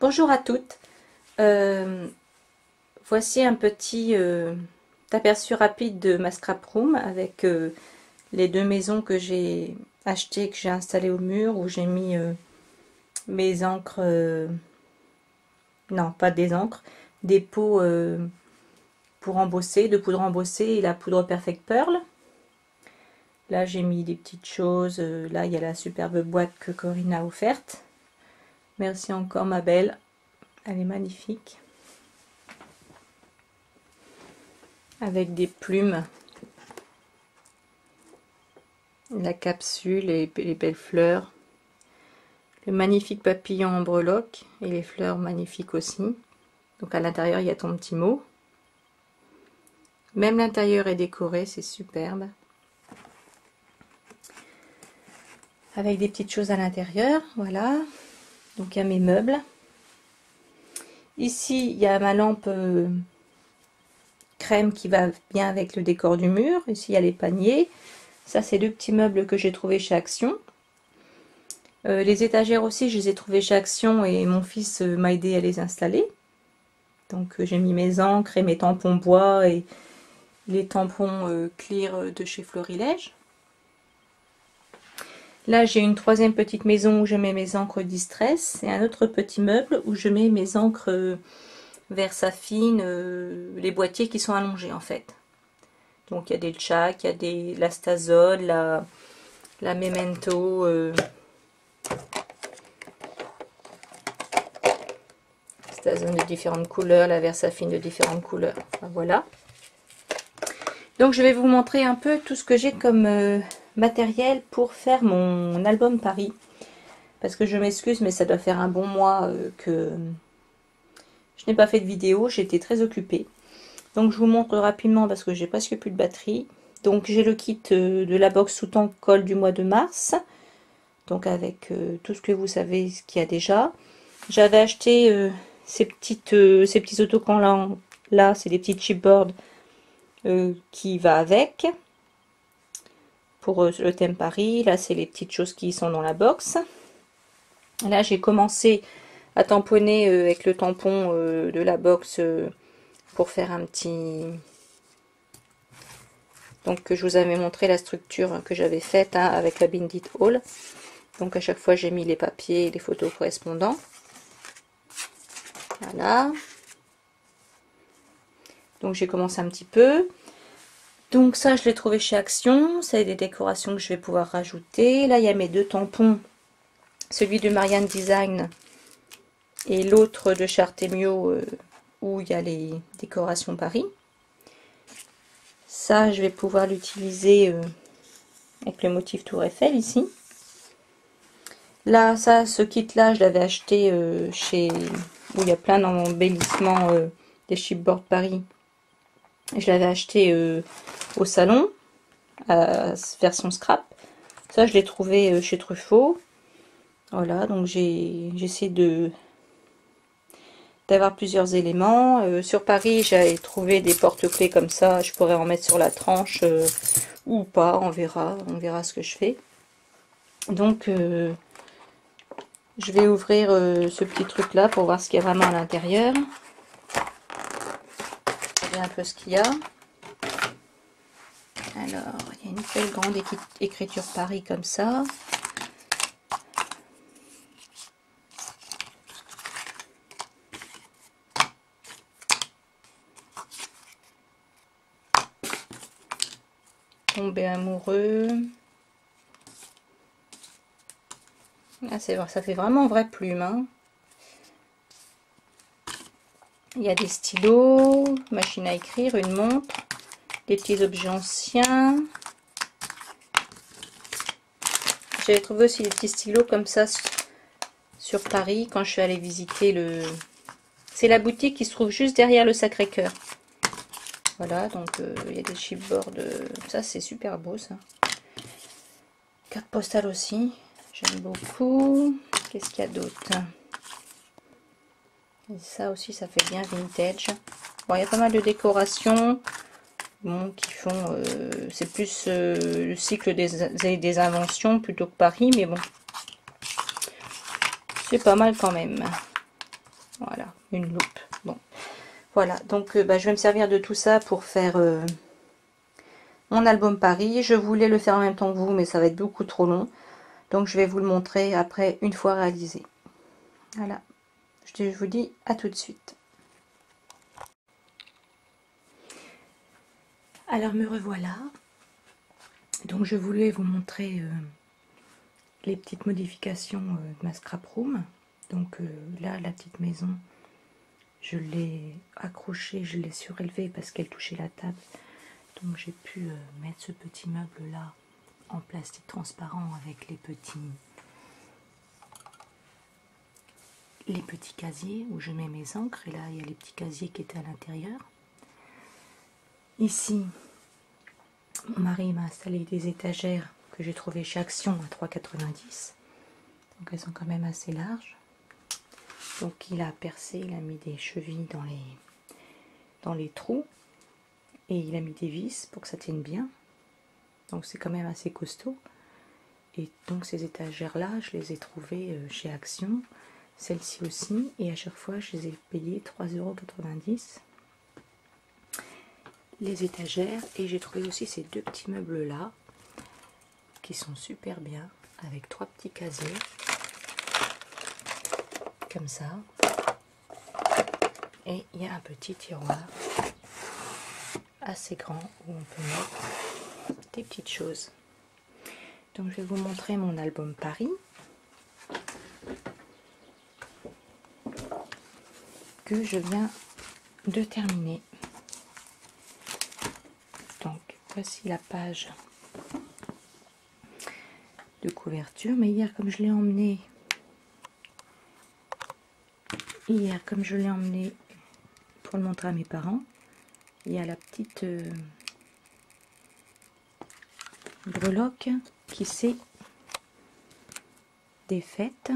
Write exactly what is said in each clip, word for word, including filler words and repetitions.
Bonjour à toutes. Euh, voici un petit euh, aperçu rapide de ma scrap room avec euh, les deux maisons que j'ai achetées, que j'ai installées au mur, où j'ai mis euh, mes encres, euh, non pas des encres, des pots euh, pour embosser, de poudre embossée et la poudre Perfect Pearl. Là j'ai mis des petites choses, là il y a la superbe boîte que Corinne a offerte. Merci encore ma belle, elle est magnifique. Avec des plumes, la capsule et les belles fleurs, le magnifique papillon en breloque et les fleurs magnifiques aussi. Donc à l'intérieur il y a ton petit mot. Même l'intérieur est décoré, c'est superbe. Avec des petites choses à l'intérieur, voilà. Donc il y a mes meubles. Ici il y a ma lampe euh, crème qui va bien avec le décor du mur. Ici il y a les paniers. Ça c'est deux petits meubles que j'ai trouvé chez Action. Euh, les étagères aussi je les ai trouvées chez Action et mon fils euh, m'a aidé à les installer. Donc euh, j'ai mis mes encres et mes tampons bois et les tampons euh, clear de chez Florilège. Là j'ai une troisième petite maison où je mets mes encres Distress et un autre petit meuble où je mets mes encres euh, Versafine, euh, les boîtiers qui sont allongés en fait. Donc il y a des Tchak, il y a des la Stazol, la, la Memento, euh, Stazol de différentes couleurs, la Versafine de différentes couleurs. Enfin, voilà. Donc je vais vous montrer un peu tout ce que j'ai comme euh, matériel pour faire mon album Paris. Parce que je m'excuse, mais ça doit faire un bon mois euh, que je n'ai pas fait de vidéo, j'étais très occupée. Donc je vous montre rapidement parce que j'ai presque plus de batterie. Donc j'ai le kit euh, de la box sous-temps colle du mois de mars. Donc avec euh, tout ce que vous savez ce qu'il y a déjà. J'avais acheté euh, ces, petites, euh, ces petits autocollants là, c'est des petits chipboards euh, qui va avec. Pour euh, le thème Paris, là c'est les petites choses qui sont dans la box. Là j'ai commencé à tamponner euh, avec le tampon euh, de la box euh, pour faire un petit... Donc que je vous avais montré la structure que j'avais faite hein, avec la Bindit Hall. Donc à chaque fois j'ai mis les papiers et les photos correspondants. Voilà. Donc j'ai commencé un petit peu. Donc ça je l'ai trouvé chez Action. C'est des décorations que je vais pouvoir rajouter. Là il y a mes deux tampons. Celui de Marianne Design et l'autre de chez Artemio euh, où il y a les décorations Paris. Ça je vais pouvoir l'utiliser euh, avec le motif Tour Eiffel ici. Là ça ce kit là je l'avais acheté euh, chez où il y a plein d'embellissements euh, des chipboards Paris. Je l'avais acheté euh, au salon à version scrap. Ça je l'ai trouvé euh, chez Truffaut. Voilà, donc j'ai essayé de d'avoir plusieurs éléments. Euh, sur Paris, j'ai trouvé des porte-clés comme ça. Je pourrais en mettre sur la tranche euh, ou pas, on verra. On verra ce que je fais. Donc, euh, je vais ouvrir euh, ce petit truc-là pour voir ce qu'il y a vraiment à l'intérieur. Regardez un peu ce qu'il y a. Alors, il y a une belle grande écriture Paris comme ça. Tomber amoureux. Ah, c'est vrai, ça fait vraiment vraie plume. Hein. Il y a des stylos, machine à écrire, une montre, des petits objets anciens. J'avais trouvé aussi des petits stylos comme ça sur Paris quand je suis allée visiter le... C'est la boutique qui se trouve juste derrière le Sacré-Cœur. Voilà, donc euh, il y a des chipboards. Euh, ça, c'est super beau, ça. Carte postale aussi. J'aime beaucoup. Qu'est-ce qu'il y a d'autre? Ça aussi, ça fait bien vintage. Bon, il y a pas mal de décorations. Bon, qui font... Euh, c'est plus euh, le cycle des, des inventions plutôt que Paris, mais bon. C'est pas mal quand même. Voilà, une loupe. Bon, voilà, donc euh, bah, je vais me servir de tout ça pour faire euh, mon album Paris. Je voulais le faire en même temps que vous, mais ça va être beaucoup trop long. Donc je vais vous le montrer après, une fois réalisé. Voilà, je vous dis à tout de suite. Alors me revoilà. Donc je voulais vous montrer euh, les petites modifications euh, de ma scrap room. Donc euh, là, la petite maison, je l'ai accrochée, je l'ai surélevée parce qu'elle touchait la table. Donc j'ai pu euh, mettre ce petit meuble là en plastique transparent avec les petits les petits casiers où je mets mes encres. Et là il y a les petits casiers qui étaient à l'intérieur. Ici mon mari m'a installé des étagères que j'ai trouvées chez Action à trois quatre-vingt-dix. Donc elles sont quand même assez larges. Donc il a percé, il a mis des chevilles dans les dans les trous et il a mis des vis pour que ça tienne bien. Donc c'est quand même assez costaud. Et donc ces étagères là, je les ai trouvées chez Action, celle-ci aussi, et à chaque fois je les ai payées trois euros quatre-vingt-dix les étagères. Et j'ai trouvé aussi ces deux petits meubles là qui sont super bien, avec trois petits casiers comme ça, et il y a un petit tiroir assez grand où on peut mettre des petites choses. Donc je vais vous montrer mon album Paris que je viens de terminer. Donc voici la page de couverture. Mais hier comme je l'ai emmené hier comme je l'ai emmené pour le montrer à mes parents, il y a la petite euh, breloque qui s'est défaite.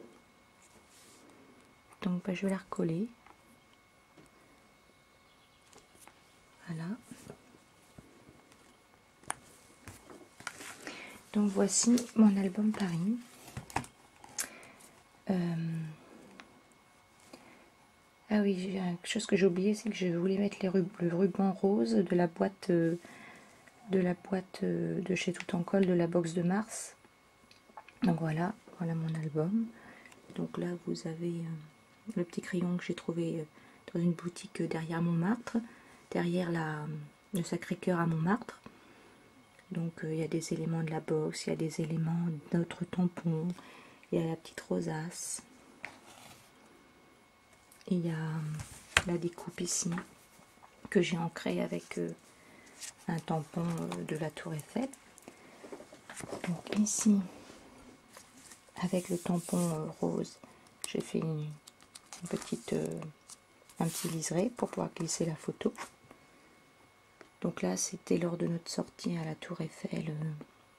Donc bah, je vais la recoller. Voilà. Donc voici mon album Paris. Euh... Ah oui, quelque chose que j'ai oublié, c'est que je voulais mettre les rub le ruban rose de la boîte euh, de la boîte euh, de chez Tout en Colle, de la box de mars. Donc voilà, voilà mon album. Donc là vous avez euh, le petit crayon que j'ai trouvé euh, dans une boutique euh, derrière Montmartre, derrière la, le Sacré-Cœur à Montmartre. Donc il euh, y a des éléments de la box, il y a des éléments de notre tampon, il y a la petite rosace. Il y a la découpe ici que j'ai ancrée avec euh, un tampon euh, de la Tour Eiffel. Donc ici, avec le tampon euh, rose, j'ai fait une, une petite, euh, un petit liseré pour pouvoir glisser la photo. Donc là, c'était lors de notre sortie à la Tour Eiffel euh,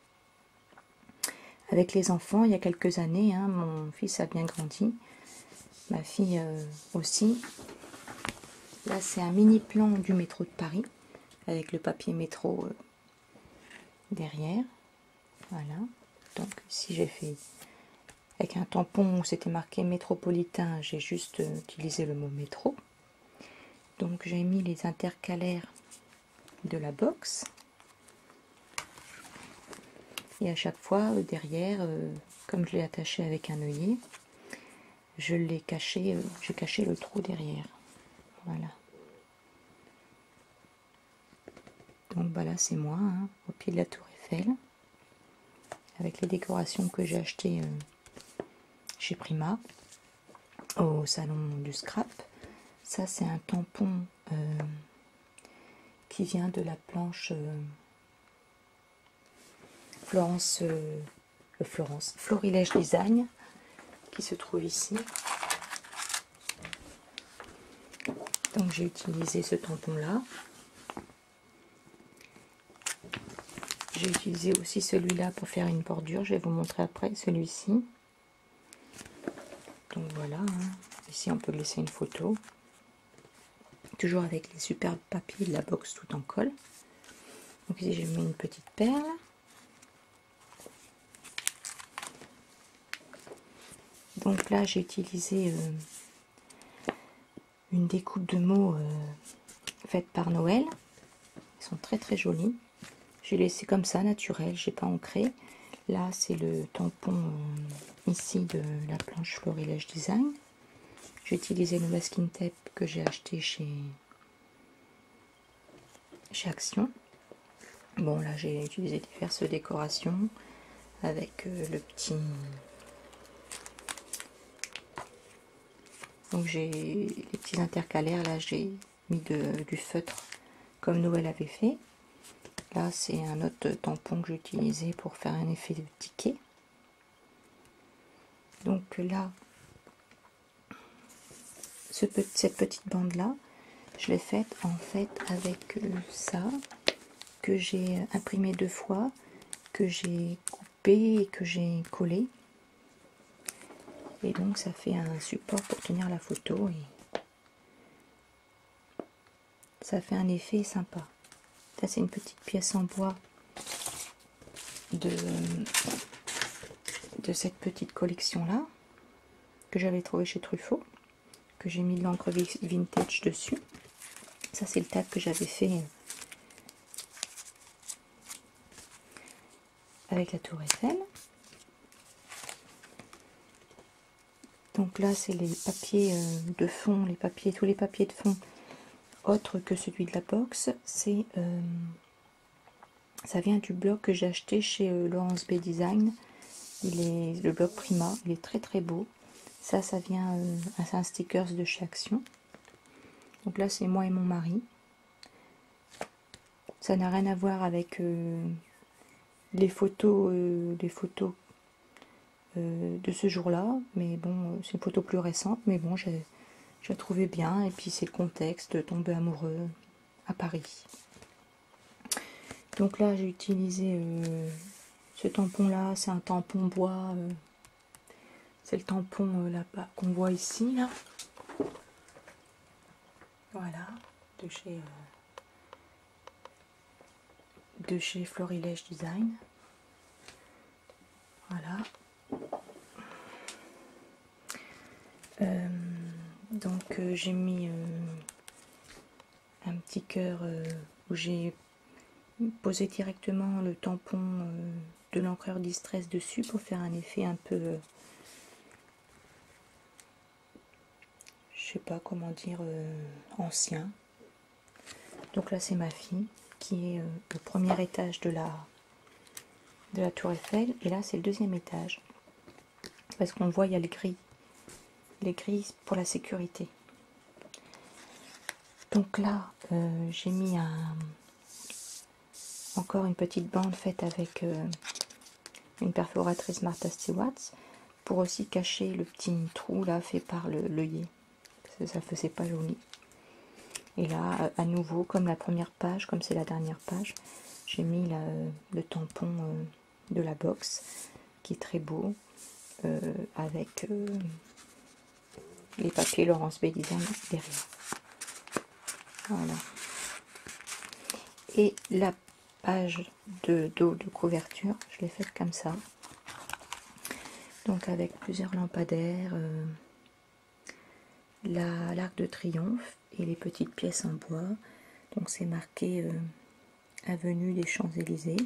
avec les enfants il y a quelques années. Hein, mon fils a bien grandi, ma fille euh, aussi. Là, c'est un mini plan du métro de Paris avec le papier métro euh, derrière. Voilà. Donc ici, j'ai fait avec un tampon où c'était marqué métropolitain. J'ai juste euh, utilisé le mot métro. Donc j'ai mis les intercalaires de la box. Et à chaque fois, euh, derrière, euh, comme je l'ai attaché avec un œillet, je l'ai caché, euh, j'ai caché le trou derrière. Voilà. Donc bah là c'est moi, hein, au pied de la Tour Eiffel, avec les décorations que j'ai achetées euh, chez Prima, au salon du scrap. Ça c'est un tampon euh, qui vient de la planche euh, Florence, euh, Florence, Florilège Design, qui se trouve ici. Donc j'ai utilisé ce tampon là. J'ai utilisé aussi celui-là pour faire une bordure. Je vais vous montrer après celui-ci. Donc voilà. Hein. Ici, on peut glisser une photo. Toujours avec les superbes papiers de la box Tout en Colle. Donc ici, j'ai mis une petite perle. Donc là, j'ai utilisé euh, une découpe de mots euh, faite par Noël. Ils sont très très jolis. J'ai laissé comme ça, naturel, j'ai pas ancré. Là, c'est le tampon euh, ici de la planche Florilège Design. J'ai utilisé le masking tape que j'ai acheté chez, chez Action. Bon, là, j'ai utilisé diverses décorations avec euh, le petit... Donc, j'ai les petits intercalaires. Là, j'ai mis de, du feutre comme Noël avait fait. Là, c'est un autre tampon que j'ai utilisé pour faire un effet de ticket. Donc là, ce, cette petite bande là, je l'ai faite en fait avec euh, ça que j'ai imprimé deux fois, que j'ai coupé et que j'ai collé. Et donc ça fait un support pour tenir la photo et ça fait un effet sympa. Ça, c'est une petite pièce en bois de, de cette petite collection là que j'avais trouvé chez Truffaut, que j'ai mis de l'encre vintage dessus. Ça, c'est le tag que j'avais fait avec la Tour Eiffel. Donc là, c'est les papiers de fond, les papiers, tous les papiers de fond autres que celui de la box. C'est euh, ça vient du bloc que j'ai acheté chez euh, Laurence B Design. Il est le bloc Prima, il est très très beau. Ça, ça vient, euh, c'est un stickers de chez Action. Donc là, c'est moi et mon mari. Ça n'a rien à voir avec euh, les photos, euh, les photos euh, de ce jour-là. Mais bon, c'est une photo plus récente, mais bon, j'ai je la trouvais bien. Et puis c'est le contexte de tomber amoureux à Paris. Donc là, j'ai utilisé euh, ce tampon-là. C'est un tampon bois. Euh, c'est le tampon euh, là-bas qu'on voit ici, là. Voilà, de chez euh, de chez Florilège Design. Voilà. Euh, donc euh, j'ai mis euh, un petit cœur euh, où j'ai posé directement le tampon euh, de l'encreur Distress dessus pour faire un effet un peu, euh, je sais pas comment dire, euh, ancien. Donc là, c'est ma fille qui est euh, au premier étage de la de la Tour Eiffel, et là c'est le deuxième étage parce qu'on voit il y a les grilles, les grilles pour la sécurité. Donc là, euh, j'ai mis un encore une petite bande faite avec euh, une perforatrice Martha Stewart pour aussi cacher le petit trou là fait par l'œillet. Ça faisait pas joli. Et là, à nouveau, comme la première page, comme c'est la dernière page, j'ai mis la, le tampon euh, de la box qui est très beau euh, avec euh, les papiers Laurence B Design derrière. Voilà. Et la page de dos de couverture, je l'ai faite comme ça. Donc avec plusieurs lampadaires, euh, la l'arc de triomphe et les petites pièces en bois. Donc c'est marqué euh, Avenue des Champs-Élysées.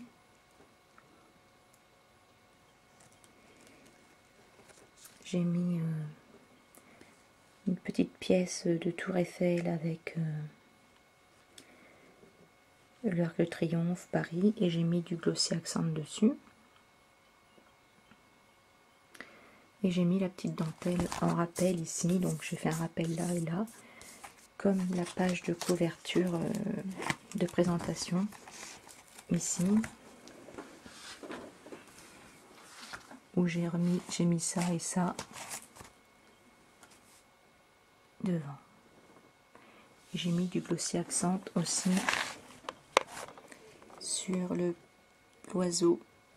J'ai mis euh, une petite pièce de Tour Eiffel avec euh, l'arc de triomphe Paris, et j'ai mis du glossy accent dessus. Et j'ai mis la petite dentelle en rappel ici, donc j'ai fait un rappel là et là, comme la page de couverture euh, de présentation ici, où j'ai remis, j'ai mis ça et ça devant. J'ai mis du glossy accent aussi sur le l'oiseau.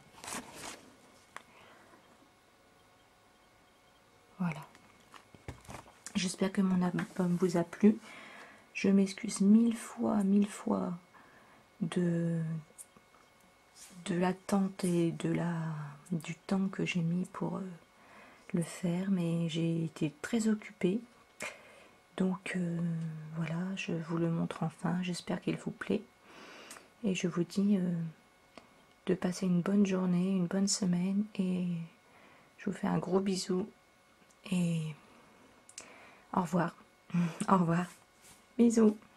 Voilà. J'espère que mon album vous a plu. Je m'excuse mille fois, mille fois de, de l'attente et de la, du temps que j'ai mis pour euh, le faire, mais j'ai été très occupée. Donc euh, voilà, je vous le montre enfin, j'espère qu'il vous plaît. Et je vous dis euh, de passer une bonne journée, une bonne semaine, et je vous fais un gros bisou, et au revoir. Au revoir. Bisous.